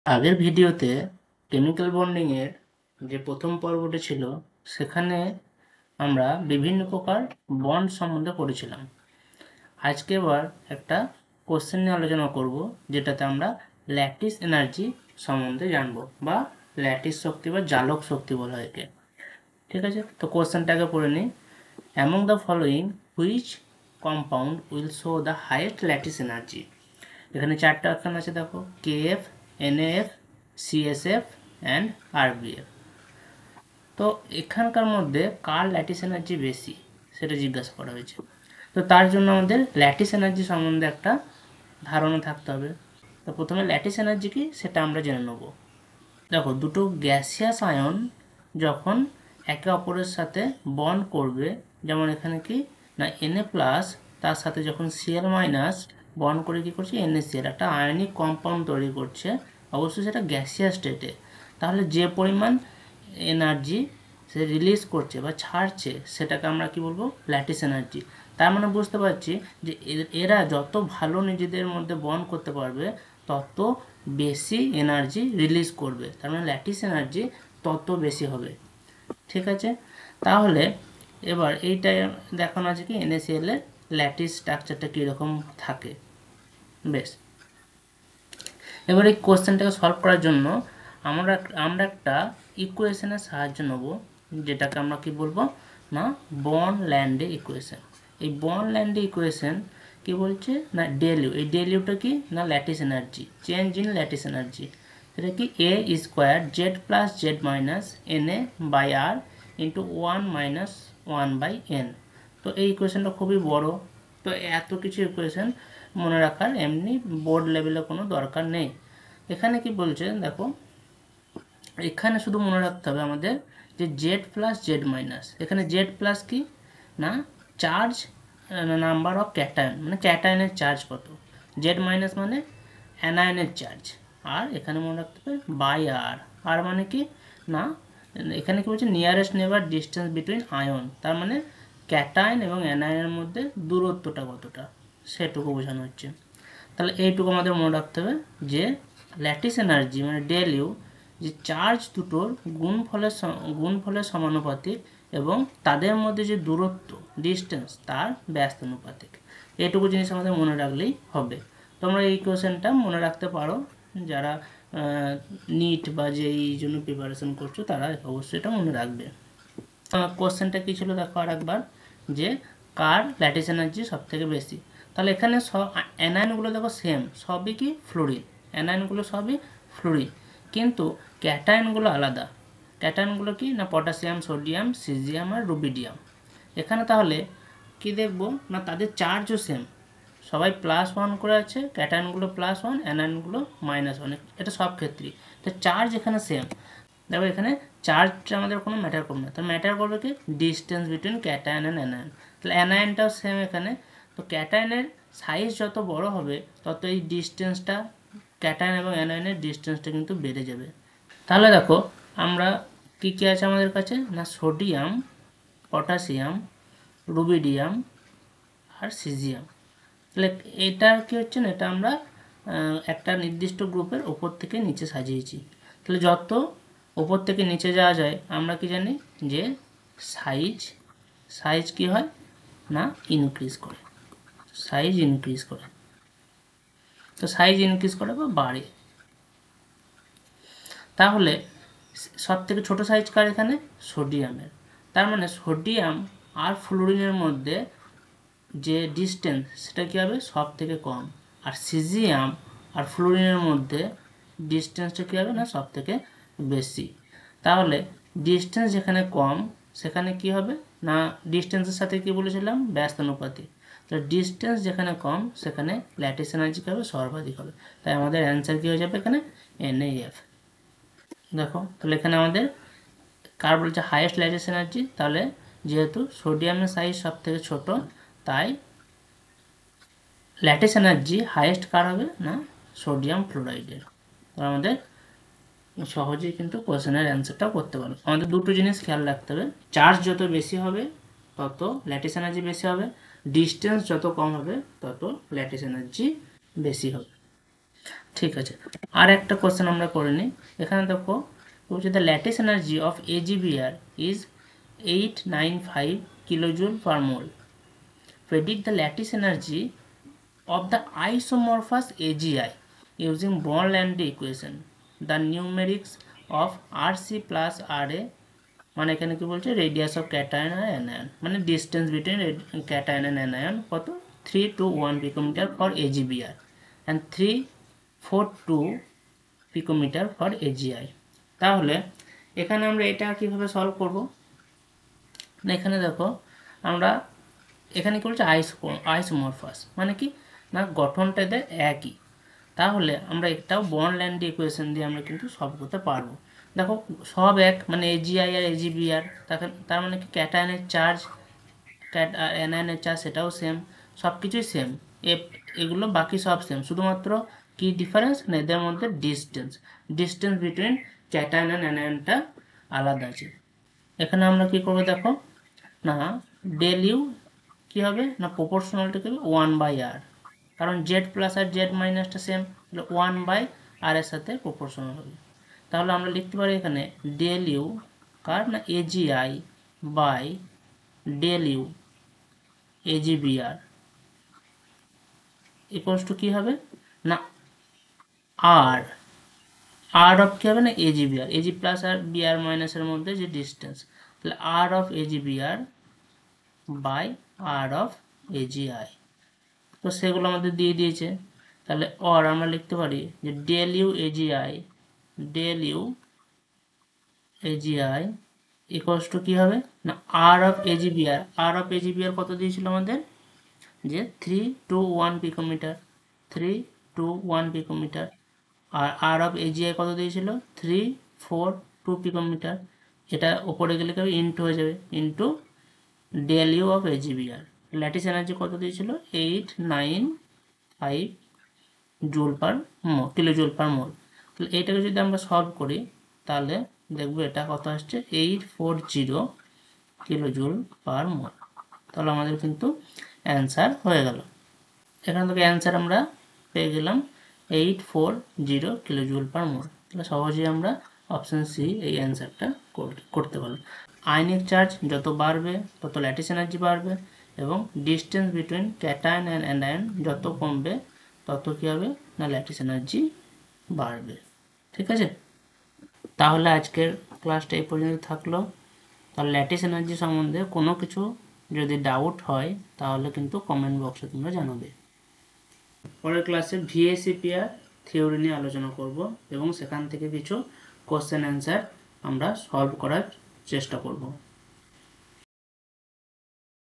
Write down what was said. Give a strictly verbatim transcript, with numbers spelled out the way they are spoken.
আগের ভিডিওতে chemical bonding এর যে প্রথম পর্বটি ছিল সেখানে আমরা বিভিন্ন প্রকার বন্ড সম্বন্ধে পড়েছিলাম। আজকে এবার একটা কোশ্চেন নিয়ে আলোচনা করব, যেটাতে আমরা ল্যাটিস এনার্জি সম্বন্ধে জানব, বা ল্যাটিস শক্তি বা জালক শক্তি বলা হয় একে। ঠিক আছে, তো কোশ্চেনটাকে পড়ে নিই। Among the following which compound will show the highest lattice energy. এখানে চারটে অপশান আছে, দেখো, K F, N F, C S F and R B F. তো এখানকার মধ্যে কার ল্যাটিস এনার্জি বেশি সেটা জিজ্ঞাসা করা হয়েছে। তো তার জন্য আমাদের ল্যাটিস এনার্জি সম্বন্ধে একটা ধারণা থাকতে হবে। তো প্রথমে ল্যাটিস এনার্জি কি সেটা আমরা জেনে নেব। দেখো, দুটো গ্যাসিয়াস আয়ন যখন একে অপরের সাথে বন্ড করবে, যেমন এখানে কি না এনএ প্লাস তার সাথে যখন সিএল মাইনাস বন্ড করে কী করছে, এনএসিএল একটা আয়নিক কম্পাউন্ড তৈরি করছে, অবশ্যই সেটা গ্যাসিয়াস স্টেটে। তাহলে যে পরিমাণ এনার্জি সে রিলিজ করছে বা ছাড়ছে সেটাকে আমরা কি বলবো, ল্যাটিস এনার্জি। তার মানে বুঝতে পারছি যে এরা যত ভালো নিজেদের মধ্যে বন্ড করতে পারবে তত বেশি এনার্জি রিলিজ করবে, তার মানে ল্যাটিস এনার্জি তত বেশি হবে। ঠিক আছে, তাহলে এবার এইটাই দেখানো আছে কি এনএসিএল এর ল্যাটিস স্ট্রাকচারটা কীরকম থাকে। বেশ, এবার এই কোশ্চেনটাকে সলভ করার জন্য আমরা আমরা একটা ইকুয়েশনের সাহায্য নেব, যেটাকে আমরা কি বলবো না বর্ন ল্যান্ডে ইকুয়েশন। এই বর্ন ল্যান্ডে ইকুয়েশন কি বলছে না ডেলিউ, এই ডেলিউটা কি না lattice energy, change in lattice energy. এটা কি A square Z plus Z minus N A by R into one minus one by N. তো এই ইকুয়েশনটা খুবই বড়, তো এত কিছু ইকুয়েশন মনে রাখার এমনি বোর্ড লেভেলে কোনো দরকার নেই। এখানে কি বলছে দেখো, এখানে শুধু মনে রাখতে হবে আমাদের যে জেড প্লাস জেড মাইনাস, এখানে জেড প্লাস কি না চার্জ নাম্বার অফ ক্যাটায়ন, মানে ক্যাটায়নের চার্জ কত, জেড মাইনাস মানে অ্যানায়নের চার্জ, আর এখানে মনে রাখতে হবে বাই আর। আর মানে কি না এখানে কি বলছে নিয়ারেস্ট নেবার ডিস্টেন্স বিটুইন আয়ন, তার মানে ক্যাটায়ন এবং অ্যানায়নের মধ্যে দূরত্বটা কতটা সেটুকু বোঝানো হচ্ছে। তাহলে এইটুকু আমাদের মনে রাখতে হবে যে ল্যাটিস এনার্জি মানে ডেল ইউ যে চার্জ দুটোর গুণফলের গুণফলের সমানুপাতিক এবং তাদের মধ্যে যে দূরত্ব ডিস্টেন্স তার ব্যস্তানুপাতিক। এইটুকু জিনিস আমাদের মনে রাখলেই হবে। তোমরা এই কোশ্চেনটা মনে রাখতে পারো, যারা নিট বা যেই জন্য প্রিপারেশন করছো তারা অবশ্যই এটা মনে রাখবে। কোশ্চেনটা কী ছিল দেখো আর একবার, যে কার ল্যাটিস এনার্জি সব থেকে বেশি। তাহলে এখানে সব অ্যানায়নগুলো দেখো সেম, সবই কি ফ্লোরিন, অ্যানায়নগুলো সবই ফ্লোরিন, কিন্তু ক্যাটায়নগুলো আলাদা। ক্যাটায়নগুলো কি না পটাশিয়াম, সোডিয়াম, সিজিয়াম আর রুবিডিয়াম। এখানে তাহলে কি দেখবো না তাদের চার্জও সেম, সবাই প্লাস ওয়ান করে আছে, ক্যাটায়নগুলো প্লাস ওয়ান, অ্যানায়নগুলো মাইনাস ওয়ান, এটা সব ক্ষেত্রেই। তো চার্জ এখানে সেম। দেখো এখানে চার্জটা আমাদের কোনো ম্যাটার করবে না, তো ম্যাটার করবে কি distance between cation and anion. তাহলে অ্যানায়নটাও সেম এখানে, তো ক্যাটায়নের সাইজ যত বড় হবে তত এই ডিস্টেন্সটা ক্যাটায়ন এবং অ্যানায়নের ডিস্টেন্সটা কিন্তু বেড়ে যাবে। তাহলে দেখো আমরা কী কী আছে আমাদের কাছে না সোডিয়াম, পটাশিয়াম, রুবিডিয়াম আর সিজিয়াম। তাহলে এটা কি হচ্ছে না এটা আমরা একটা নির্দিষ্ট গ্রুপের ওপর থেকে নিচে সাজিয়েছি। তাহলে যত ওপর থেকে নিচে যাওয়া যায় আমরা কি জানি যে সাইজ সাইজ কি হয় না ইনক্রিজ করে, সাইজ ইনক্রিজ করে, তো সাইজ ইনক্রিজ করে বা বাড়ে। তাহলে সব থেকে ছোটো সাইজ কার এখানে সোডিয়ামের, তার মানে সোডিয়াম আর ফ্লোরিনের মধ্যে যে ডিস্টেন্স সেটা কী হবে সব থেকে কম, আর সিজিয়াম আর ফ্লোরিনের মধ্যে ডিস্টেন্সটা কী হবে না সব থেকে বেশি। তাহলে ডিস্টেন্স যেখানে কম সেখানে কি হবে না ডিস্টেন্সের সাথে কি বলেছিলাম ব্যস্তানুপাতিক, তো ডিস্টেন্স যেখানে কম সেখানে ল্যাটিস এনার্জি কী হবে সর্বাধিক হবে। তাই আমাদের অ্যান্সার কী হয়ে যাবে এখানে এনএএফ। দেখো তাহলে এখানে আমাদের কার বলছে হাইয়েস্ট ল্যাটিস এনার্জি, তাহলে যেহেতু সোডিয়ামের সাইজ সব থেকে ছোটো তাই ল্যাটিস এনার্জি হাইয়েস্ট কার হবে না সোডিয়াম ফ্লোরাইডের। তো আমাদের সহজেই কিন্তু কোশ্চেনের অ্যান্সারটাও করতে পারো। আমাদের দুটো জিনিস খেয়াল রাখতে হবে, চার্জ যত বেশি হবে তত ল্যাটিস এনার্জি বেশি হবে, ডিস্টেন্স যত কম হবে তত ল্যাটিস এনার্জি বেশি হবে। ঠিক আছে, আর একটা কোশ্চেন আমরা করে নিই। এখানে দেখো বলছে the lattice energy of A G B R is eight nine five kilojoule per mole. Predict the lattice energy of the isomorphous A G I using Born-Landy equation. The numerics of R C plus R A মানে এখানে কি বলছে radius of cation আর anion, মানে distance between cation and anion কত three two one picometer for A G B R and three four two picometer for A G I. তাহলে এখানে আমরা এটা কিভাবে সলভ করব না, এখানে দেখো আমরা এখানে কি বলছে আইস আইসোমরফাস মানে কি না গঠনটা এদের একই। তাহলে আমরা এটাও বর্ন-ল্যান্ডি ইকুয়েশন দিয়ে আমরা কিন্তু সলভ করতে পারবো। দেখো সব এক, মানে এজিআই আর এজিবিআর, তার মানে কি ক্যাটায়নের চার্জ ক্যাট আর অ্যানায়নের চার্জ সেটাও সেম, সব কিছুই সেম, এগুলো বাকি সব সেম, শুধুমাত্র কি ডিফারেন্স না এদের মধ্যে distance distance between cation and অ্যানায়নটা আলাদা আছে। এখানে আমরা কি করবো দেখো না ডেল ইউ কী হবে না প্রপোর্শনালটা কি হবে ওয়ান বাই আর, কারণ জেড প্লাস আর জেড মাইনাসটা সেম, তাহলে ওয়ান বাই আর এর সাথে প্রপোর্শনাল হবে। তাহলে আমরা লিখতে পারি এখানে ডেল ইউ কার না A G I by del U A G B R equals to কী হবে না আর আর অফ কী হবে না এজিবিআর, এজি প্লাস আর বিআর মাইনাসের মধ্যে যে ডিস্টেন্স, তাহলে R of A G B R by R of A G I, তো সেগুলো আমাদের দিয়ে দিয়েছে। তাহলে অর আমরা লিখতে পারি যে del U A G I del U A G I equals to কী হবে না আর অফ এজিবিআর, আর অফ এজিবিআর কত দিয়েছিল আমাদের যে three two one picometer, three two one picometer, আর আর অফ এজিআই কত দিয়েছিল থ্রি ফোর টু পিকোমিটার, এটা ওপরে গেলে কী ইন্টু হয়ে যাবে into del U of A G B R, lattice energy কত দিয়েছিল eight nine five joule per mole kilo joule per mole. তাহলে এইটাকে যদি আমরা সলভ করি তাহলে দেখবো এটা কত আসছে eight four zero kilo joule per mole. তাহলে আমাদের কিন্তু অ্যান্সার হয়ে গেল, এখান থেকে অ্যান্সার আমরা পেয়ে গেলাম eight four zero kilo joule per mole. তাহলে সহজেই আমরা অপশান সি এই অ্যান্সারটা করতে পারলাম। আয়নিক চার্জ যত বাড়বে তত ল্যাটিস এনার্জি বাড়বে, এবং distance between cation and anion যত কমবে তত কী হবে না ল্যাটিস এনার্জি বাড়বে। ঠিক আছে, তাহলে আজকের ক্লাসটা এই পর্যন্ত থাকলো। তাহলে ল্যাটিস এনার্জি সম্বন্ধে কোনো কিছু যদি ডাউট হয় তাহলে কিন্তু কমেন্ট বক্সে তোমরা জানাবে। পরের ক্লাসে ভিএসিপিআর থিওরি নিয়ে আলোচনা করব এবং সেখান থেকে কিছু কোশ্চেন অ্যান্সার আমরা সলভ করার চেষ্টা করব।